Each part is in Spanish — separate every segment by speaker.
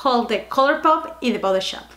Speaker 1: haul de ColourPop y The Body Shop.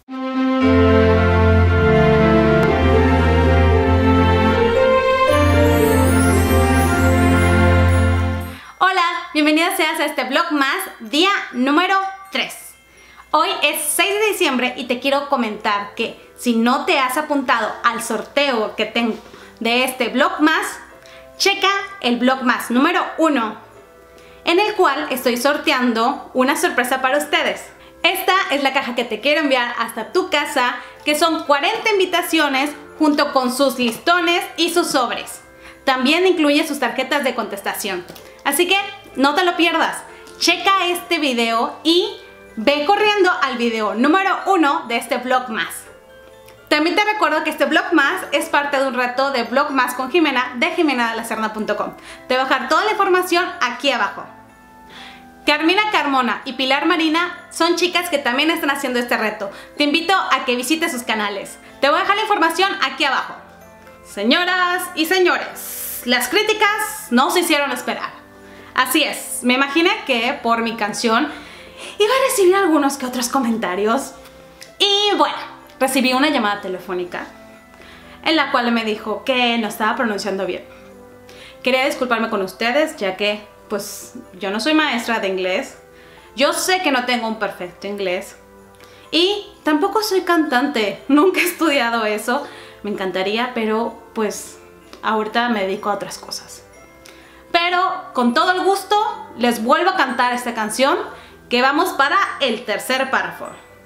Speaker 1: Hola, bienvenida seas a este vlog más, día número 3. Hoy es 6 de diciembre y te quiero comentar que si no te has apuntado al sorteo que tengo de este Vlogmas, checa el Vlogmas número 1, en el cual estoy sorteando una sorpresa para ustedes. Esta es la caja que te quiero enviar hasta tu casa, que son 40 invitaciones junto con sus listones y sus sobres. También incluye sus tarjetas de contestación. Así que no te lo pierdas. Checa este video y ve corriendo al video número 1 de este Vlogmas. También te recuerdo que este Vlogmas es parte de un reto de Vlogmas con Jimena de jimenadelacerna.com. Te voy a dejar toda la información aquí abajo. Carmina Carmona y Pilar Marina son chicas que también están haciendo este reto. Te invito a que visites sus canales. Te voy a dejar la información aquí abajo. Señoras y señores, las críticas no se hicieron esperar. Así es, me imaginé que por mi canción iba a recibir algunos que otros comentarios. Y bueno, recibí una llamada telefónica en la cual me dijo que no estaba pronunciando bien. Quería disculparme con ustedes, ya que pues yo no soy maestra de inglés. Yo sé que no tengo un perfecto inglés. Y tampoco soy cantante, nunca he estudiado eso. Me encantaría, pero pues ahorita me dedico a otras cosas. Pero con todo el gusto les vuelvo a cantar esta canción, que vamos para el tercer párrafo.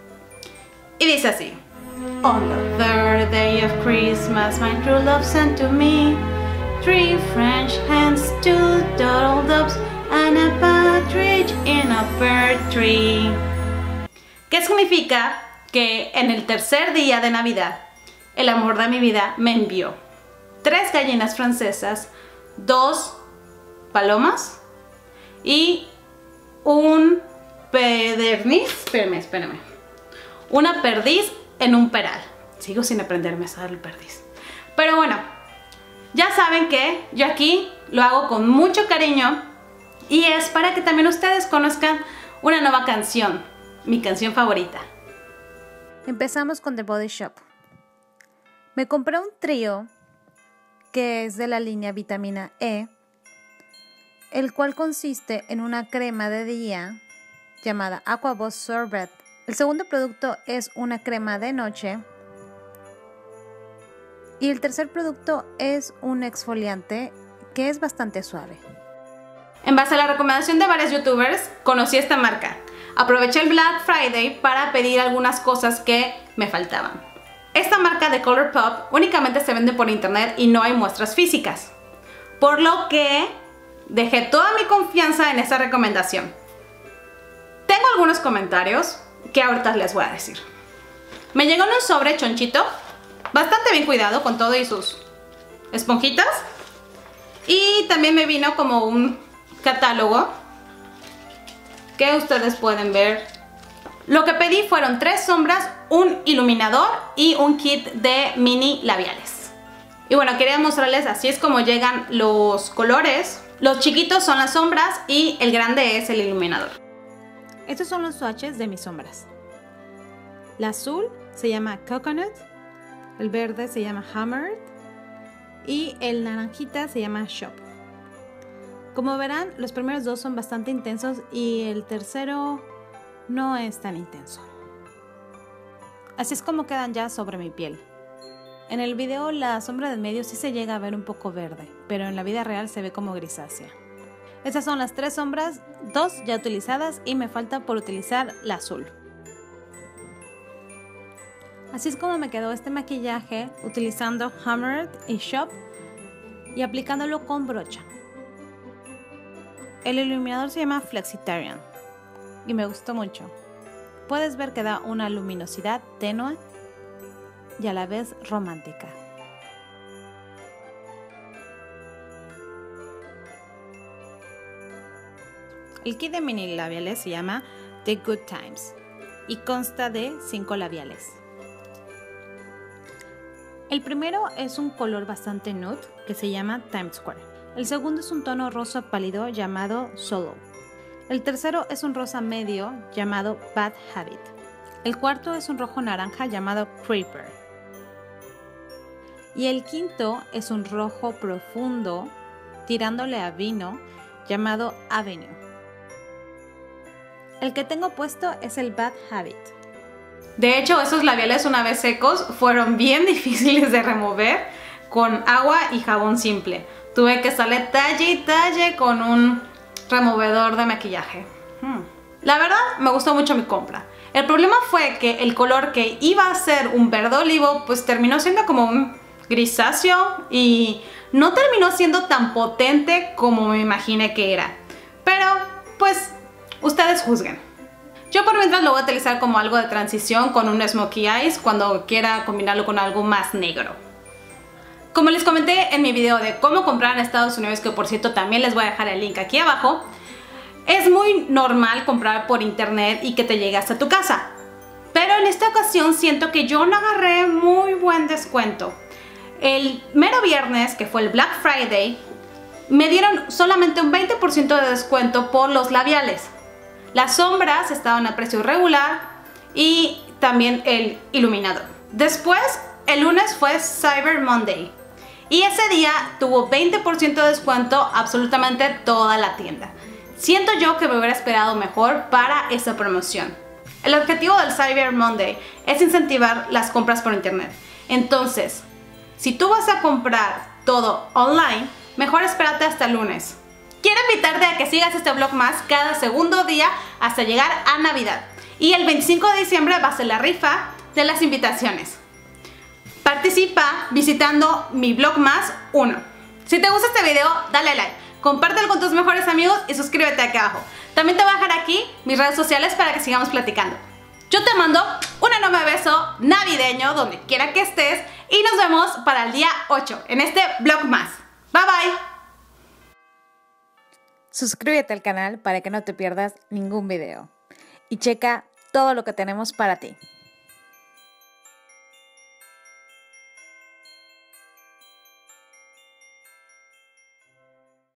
Speaker 1: Y dice así. On the third day of Christmas, my true love sent to me 3 French hens, 2 turtle doves, and a partridge in a pear tree. ¿Qué significa? Que en el tercer día de Navidad, el amor de mi vida me envió 3 gallinas francesas, 2 palomas y un pedernís, espérame, una perdiz en un peral. Sigo sin aprenderme a usar el perdiz. Pero bueno, ya saben que yo aquí lo hago con mucho cariño y es para que también ustedes conozcan una nueva canción, mi canción favorita.
Speaker 2: Empezamos con The Body Shop. Me compré un trío que es de la línea Vitamina E, el cual consiste en una crema de día llamada Aqua Boss Sorbet. El segundo producto es una crema de noche y el tercer producto es un exfoliante que es bastante suave.
Speaker 1: En base a la recomendación de varios youtubers, conocí esta marca. Aproveché el Black Friday para pedir algunas cosas que me faltaban. Esta marca de ColourPop únicamente se vende por internet y no hay muestras físicas, por lo que dejé toda mi confianza en esta recomendación. Tengo algunos comentarios que ahorita les voy a decir. Me llegó en un sobre chonchito, bastante bien cuidado con todo y sus esponjitas. Y también me vino como un catálogo que ustedes pueden ver. Lo que pedí fueron 3 sombras, un iluminador y un kit de mini labiales. Y bueno, quería mostrarles así es como llegan los colores. Los chiquitos son las sombras y el grande es el iluminador.
Speaker 2: Estos son los swatches de mis sombras. La azul se llama Coconut, el verde se llama Hammered y el naranjita se llama Shop. Como verán, los primeros 2 son bastante intensos y el tercero no es tan intenso. Así es como quedan ya sobre mi piel. En el video la sombra del medio sí se llega a ver un poco verde, pero en la vida real se ve como grisácea. Estas son las 3 sombras, 2 ya utilizadas y me falta por utilizar la azul. Así es como me quedó este maquillaje utilizando Hammered y Shop y aplicándolo con brocha. El iluminador se llama Flexitarian y me gustó mucho. Puedes ver que da una luminosidad tenue y a la vez romántica. El kit de mini labiales se llama The Good Times y consta de 5 labiales. El primero es un color bastante nude que se llama Times Square. El segundo es un tono rosa pálido llamado Solo. El tercero es un rosa medio llamado Bad Habit. El cuarto es un rojo naranja llamado Creeper. Y el quinto es un rojo profundo tirándole a vino llamado Avenue. El que tengo puesto es el Bad Habit.
Speaker 1: De hecho, esos labiales una vez secos fueron bien difíciles de remover con agua y jabón simple. Tuve que estarle talle y talle con un removedor de maquillaje. La verdad, me gustó mucho mi compra. El problema fue que el color que iba a ser un verde olivo, pues terminó siendo como un grisáceo y no terminó siendo tan potente como me imaginé que era. Pero, pues, ustedes juzguen. Yo por mientras lo voy a utilizar como algo de transición con un smokey eyes cuando quiera combinarlo con algo más negro. Como les comenté en mi video de cómo comprar en Estados Unidos, que por cierto también les voy a dejar el link aquí abajo, es muy normal comprar por internet y que te llegue hasta tu casa. Pero en esta ocasión siento que yo no agarré muy buen descuento. El mero viernes, que fue el Black Friday, me dieron solamente un 20% de descuento por los labiales. Las sombras estaban a precio regular y también el iluminador. Después, el lunes fue Cyber Monday y ese día tuvo 20% de descuento absolutamente toda la tienda. Siento yo que me hubiera esperado mejor para esa promoción. El objetivo del Cyber Monday es incentivar las compras por internet. Entonces, si tú vas a comprar todo online, mejor espérate hasta el lunes. Quiero invitarte a que sigas este vlog más cada segundo día hasta llegar a Navidad. Y el 25 de diciembre va a ser la rifa de las invitaciones. Participa visitando mi vlog más 1. Si te gusta este video, dale like, compártelo con tus mejores amigos y suscríbete aquí abajo. También te voy a dejar aquí mis redes sociales para que sigamos platicando. Yo te mando un enorme beso navideño donde quiera que estés y nos vemos para el día 8 en este vlog más. Bye bye.
Speaker 2: Suscríbete al canal para que no te pierdas ningún video. Y checa todo lo que tenemos para ti.